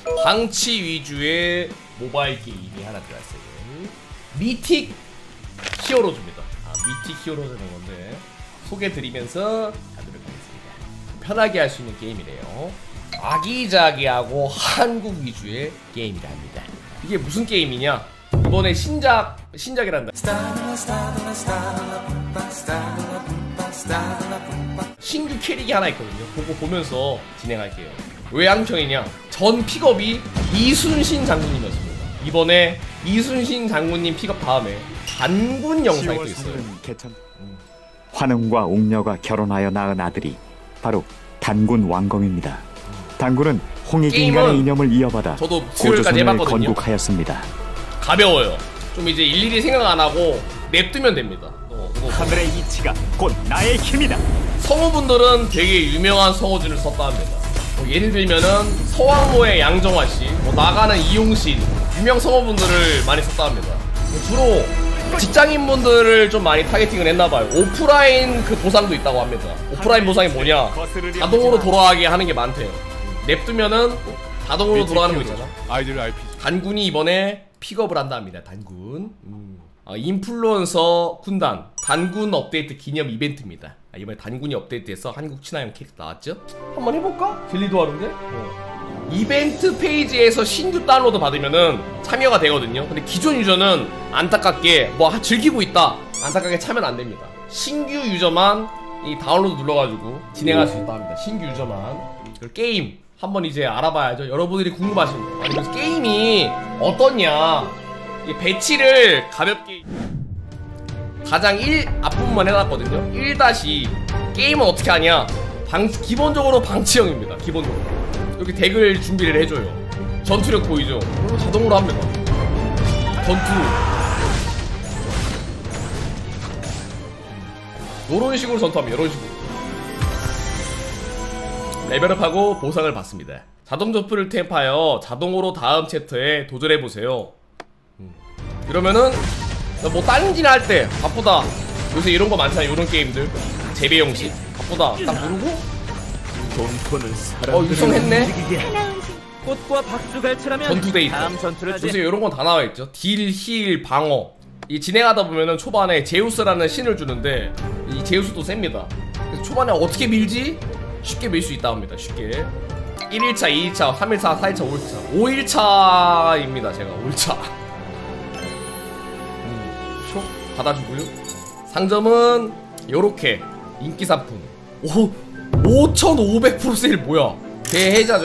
방치 위주의 모바일 게임이 하나 들어왔어요. 미틱 히어로즈입니다. 미틱 히어로즈는 건데 소개드리면서 가도록 하겠습니다. 편하게 할 수 있는 게임이래요. 아기자기하고 한국 위주의 게임이라 합니다. 이게 무슨 게임이냐? 이번에 신작이란다. 신규 캐릭이 하나 있거든요. 그거 보면서 진행할게요. 왜 양평이냐? 전 픽업이 이순신 장군님이었습니다. 이번에 이순신 장군님 픽업 다음에 단군 영상이 또 있어요. 환웅과 옥녀가 결혼하여 낳은 아들이 바로 단군 왕검입니다. 단군은 홍익인간의 이념을 이어받아 저도 고조선을 건국하였습니다. 가벼워요. 좀 이제 일일이 생각 안 하고 냅두면 됩니다. 하늘의 이치가 곧 나의 힘이다. 성우분들은 되게 유명한 성우진을 썼다 합니다. 예를 들면은 서왕모의 양정화 씨, 나가는 이용신, 유명 성우분들을 많이 썼다 합니다. 주로 직장인분들을 좀 많이 타겟팅을 했나봐요. 오프라인 그 보상도 있다고 합니다. 오프라인 보상이 뭐냐? 자동으로 돌아가게 하는 게 많대요. 냅두면은 자동으로 돌아가는 거 있잖아. 아이들 RPG. 단군이 이번에 픽업을 한다 합니다. 단군. 인플루언서 군단 단군 업데이트 기념 이벤트입니다. 이번에 단군이 업데이트해서 한국 친화형 캐릭터 나왔죠? 한번 해볼까? 젤리도 하는데? 이벤트 페이지에서 신규 다운로드 받으면은 참여가 되거든요. 근데 기존 유저는 안타깝게 즐기고 있다, 안타깝게 참여는 안됩니다. 신규 유저만 이 다운로드 눌러가지고 진행할 수 있다 합니다. 신규 유저만. 게임 한번 이제 알아봐야죠. 여러분들이 궁금하십니다. 아니, 게임이 어떻냐? 이 배치를 가볍게 가장 1 앞부분만 해놨거든요. 1- 게임은 어떻게 하냐? 기본적으로 방치형입니다. 기본적으로 이렇게 덱을 준비를 해줘요. 전투력 보이죠? 그리고 자동으로 합니다. 전투 요런 식으로 전투합니다. 요런 식으로 레벨업하고 보상을 받습니다. 자동 점프를 탭하여 자동으로 다음 챕터에 도전해보세요. 이러면은 다른 짓 할 때 바쁘다, 요새 이런 거 많잖아. 이런 게임들 재배 형식 바쁘다 딱 누르고 유성했네. 꽃과 박수갈처라면 전투 데이터. 다음 전투를 요새 이런 건 다 나와있죠. 딜, 힐, 방어. 이 진행하다 보면은 초반에 제우스라는 신을 주는데 이 제우스도 셉니다. 그래서 초반에 어떻게 밀지? 쉽게 밀 수 있다 합니다. 쉽게 1일차, 2일차, 3일차, 4일차, 5일차 5일차입니다. 제가 5일차 ሾ 받아주고요. 상점은 요렇게 인기 상품 5500% 세일. 뭐야, 대해자죠.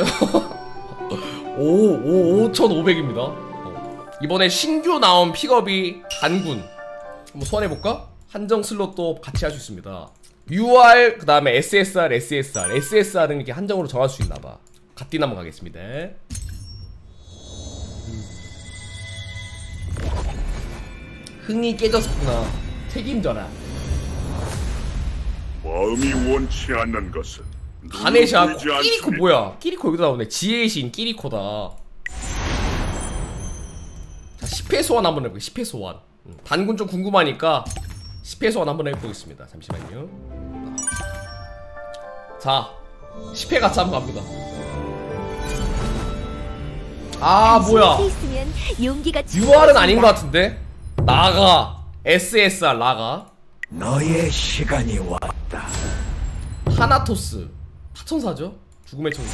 5500입니다 이번에 신규 나온 픽업이 단군. 한번 소환해볼까? 한정 슬롯도 같이 할 수 있습니다. UR 그 다음에 SSR, SSR은 이렇게 한정으로 정할 수 있나봐. 갓딘 한번 가겠습니다. 흥이 깨졌구나. 책임져라. 마음이 원치 않는 것은 가네샤 끼리코. 뭐야, 끼리코 여기다 나오네. 지혜의 신 끼리코다. 자, 10회 소환 한번 해볼게요. 10회 소환. 단군 좀 궁금하니까 10회 소환 한번 해보겠습니다. 잠시만요. 자, 10회 같이 한번 갑니다. 뭐야, UR은 아닌 것 같은데? 나가 SSR 나가. 너의 시간이 왔다. 타나토스 타천사죠? 죽음의 천사.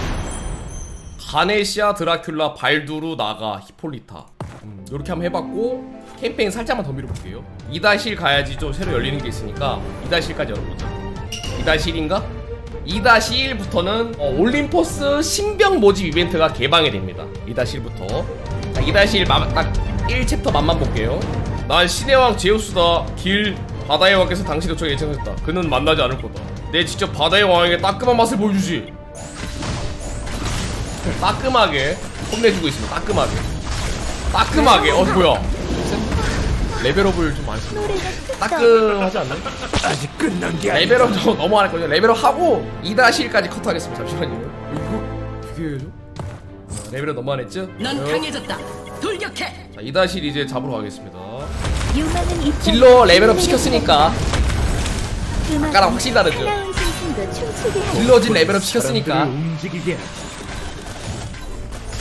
가네시아, 드라큘라, 발두르, 나가, 히폴리타. 이렇게 한번 해봤고 캠페인 살짝만 더 밀어볼게요. 2-1 가야지 좀 새로 열리는 게 있으니까 2-1까지 열어보자. 2-1인가? 2-1부터는 올림포스 신병 모집 이벤트가 개방이 됩니다. 2-1부터. 자, 2-1 딱 1챕터 맛만 볼게요. 난 신의 왕 제우스다. 길 바다의 왕께서 당신의 요청에 예청했다. 그는 만나지 않을 거다. 내 직접 바다의 왕에게 따끔한 맛을 보여주지. 따끔하게 혼내주고 있습니다. 따끔하게. 뭐야, 레벨업을 좀 많이 쓰네. 따끔하지 않나요? 아직 끝난 게 아니야. 레벨업 좀 너무 안 했거든요. 레벨업 하고 2-1까지 컷하겠습니다. 잠시만요. 이거 비교해줘. 레벨업 너무 안 했죠? 넌 강해졌다. 돌격해. 자, 2-1 이제 잡으러 가겠습니다. 딜러 레벨업 시켰으니까 아까랑 확실히 다르죠? 딜러진 레벨업 시켰으니까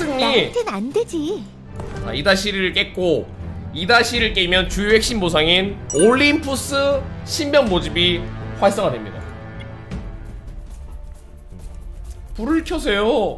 승리. 나한텐 안 되지. 자, 2-1을 깼고 2-1을 깨면 주요 핵심 보상인 올림푸스 신병 모집이 활성화됩니다. 불을 켜세요.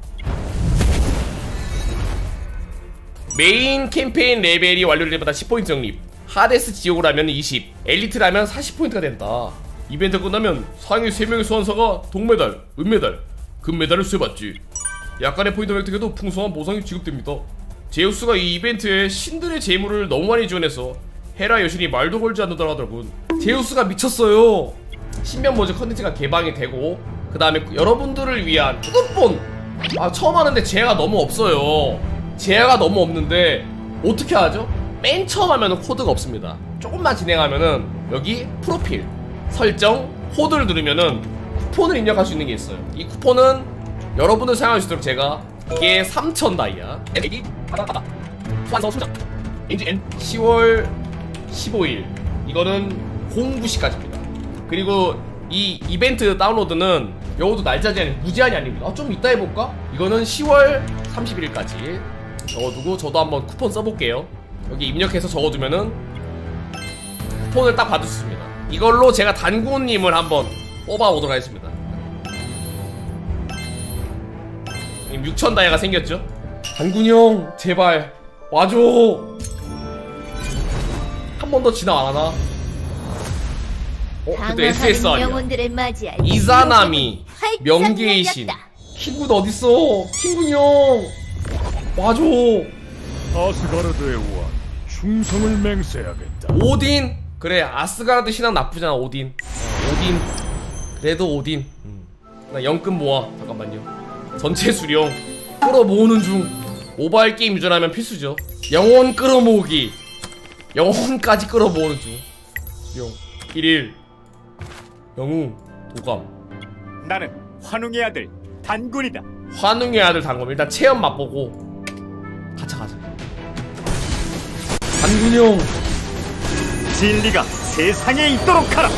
메인 캠페인 레벨이 완료될 때마다 10포인트 적립. 하데스 지옥을 하면 20, 엘리트라면 40포인트가 된다. 이벤트 끝나면 상위 3명의 소환사가 동메달, 은메달, 금메달을 수여받지. 약간의 포인트 획득에도 풍성한 보상이 지급됩니다. 제우스가 이 이벤트에 신들의 재물을 너무 많이 지원해서 헤라 여신이 말도 걸지 않는다고 하더군. 제우스가 미쳤어요. 신병 모집 컨텐츠가 개방이 되고 그 다음에 여러분들을 위한 쿠폰. 처음 하는데 제야가 너무 없어요. 제야가 너무 없는데 어떻게 하죠? 맨 처음 하면은 코드가 없습니다. 조금만 진행하면은 여기 프로필 설정 코드를 누르면은 쿠폰을 입력할 수 있는 게 있어요. 이 쿠폰은 여러분들 사용할 수 있도록 제가 이게 3000 다이아 애기 바다바다 소환서 수장 엔진 10월 15일 이거는 09시까지입니다. 그리고 이 이벤트 다운로드는 요것도 날짜 제한이 무제한이 아닙니다. 좀 이따 해볼까? 이거는 10월 31일까지 적어두고 저도 한번 쿠폰 써볼게요. 여기 입력해서 적어두면은 쿠폰을 딱 받을 수 있습니다. 이걸로 제가 단군님을 한번 뽑아보도록 하겠습니다. 6000 다이아가 생겼죠? 단군이 형 제발 와줘. 한 번 더 진화 안하나? 그래도 SS 아니야. 영혼들을 맞이할 이사나미 활짝 명계의 신 열렸다. 킹군 어딨어? 킹군이 형 와줘. 아스가르드의 왕 충성을 맹세하겠다. 오딘. 그래 아스가르드 신앙 나쁘잖아. 오딘 그래도 오딘. 나 영금 모아. 잠깐만요. 전체 수령 끌어모으는 중. 모바일 게임 유저라면 필수죠. 영혼 끌어모으기. 영혼까지 끌어모으는 중. 수령 1일 영웅 도감. 나는 환웅의 아들 단군이다. 환웅의 아들 단검. 일단 체험 맛보고 가자. 단군이 형 진리가 세상에 있도록 하라.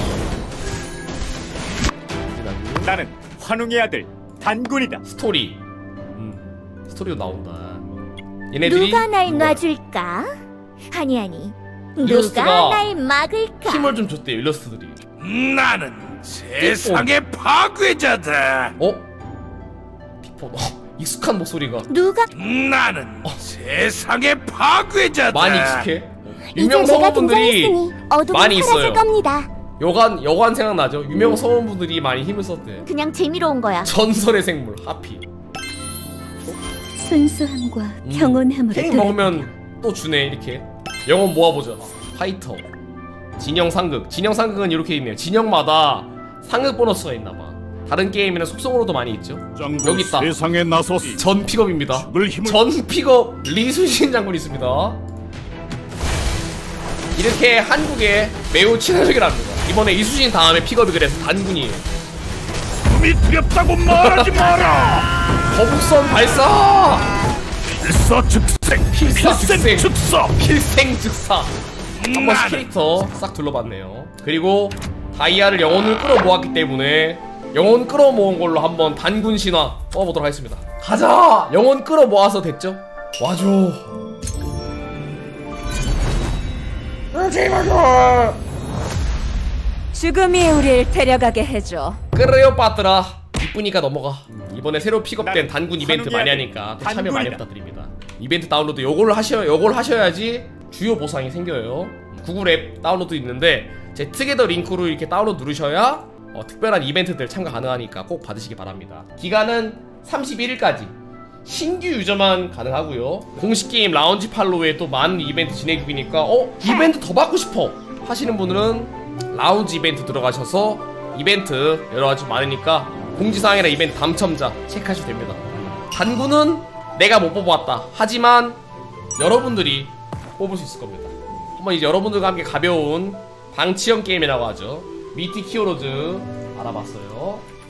나는 환웅의 아들 단군이다. 스토리. 스토리도 나온다. 얘네들이 누가 날 놔줄까? 아니 일러스트가 누가 날 막을까? 힘을 좀 줬대요. 일러스트들이. 나는 세상의 파괴자다. 피포. 익숙한 목소리가 누가 나는 세상의 파괴자다. 많이 익숙해. 이제 유명 내가 성우분들이 등장했으니 어둠은 많이 사라질 있어요. 겁니다. 여관 생각나죠? 유명 성우분들이 많이 힘을 썼대. 그냥 재미로 온 거야. 전설의 생물 하피. 순수함과 평온함으로 행 먹으면 또 주네. 이렇게 영혼 모아보자. 파이터 진영 상극. 진영 상극은 이렇게 있네요. 진영마다 상극 보너스가 있나봐. 다른 게임에는 속성으로도 많이 있죠. 여기 있다. 세상에 나섰어. 전 픽업입니다. 죽을 힘을 전 픽업 리순신 장군이 있습니다. 이렇게 한국에 매우 친화적이랍니다. 이번에 이수신 다음에 픽업이 그래서 단군이에요. 숨이 두렵다고 말하지 마라. 거북선 발사. 필사즉생. 필사즉생. 필생즉사. 필생즉사. 한번 캐릭터 싹 둘러봤네요. 그리고 다이아를 영혼을 끌어모았기 때문에 영혼 끌어모은 걸로 한번 단군 신화 뽑아보도록 하겠습니다. 가자. 영혼 끌어모아서 됐죠? 와줘. 제발. 죽음이 우릴 데려가게 해줘. 그래요 빠뜨라. 이쁘니까 넘어가. 이번에 새로 픽업된 단군 이벤트 많이 하니까 또 참여 많이 부탁드립니다. 이벤트 다운로드 요걸 하셔야지 주요 보상이 생겨요. 구글 앱 다운로드 있는데 제 트게더 링크로 이렇게 다운로드 누르셔야 특별한 이벤트들 참가 가능하니까 꼭 받으시기 바랍니다. 기간은 31일까지 신규 유저만 가능하고요. 공식 게임 라운지 팔로우에 또 많은 이벤트 진행 중이니까 이벤트 더 받고 싶어 하시는 분들은 라운지 이벤트 들어가셔서 이벤트 여러가지 많으니까 공지사항이나 이벤트 당첨자 체크하셔도 됩니다. 단군은 내가 못 뽑아왔다 하지만 여러분들이 뽑을 수 있을 겁니다. 한번 이제 여러분들과 함께 가벼운 방치형 게임이라고 하죠. 미티 키오로즈 알아봤어요.